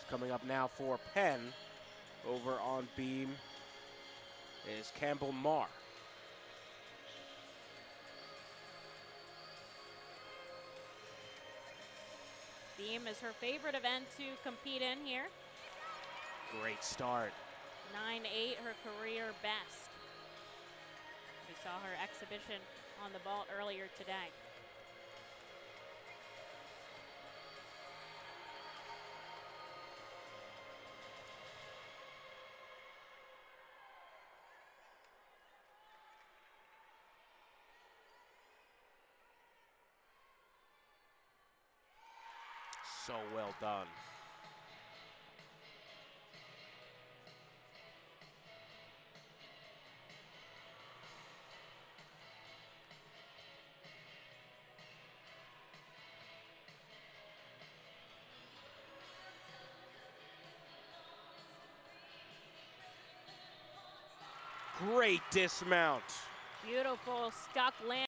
Coming up now for Penn, over on beam is Campbell Marr. Beam is her favorite event to compete in here. Great start. 9.8, her career best. We saw her exhibition on the vault earlier today. So well done. Great dismount. Beautiful stuck landing.